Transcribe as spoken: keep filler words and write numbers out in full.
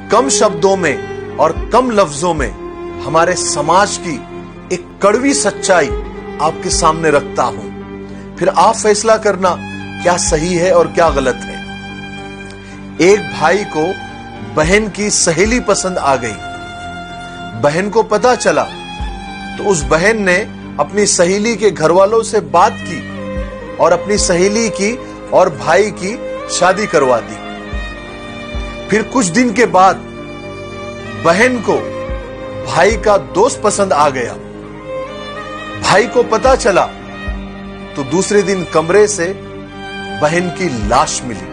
कम शब्दों में और कम लफ्जों में हमारे समाज की एक कड़वी सच्चाई आपके सामने रखता हूं, फिर आप फैसला करना क्या सही है और क्या गलत है। एक भाई को बहन की सहेली पसंद आ गई। बहन को पता चला तो उस बहन ने अपनी सहेली के घर वालों से बात की और अपनी सहेली की और भाई की शादी करवा दी। फिर कुछ दिन के बाद बहन को भाई का दोस्त पसंद आ गया। भाई को पता चला तो दूसरे दिन कमरे से बहन की लाश मिली।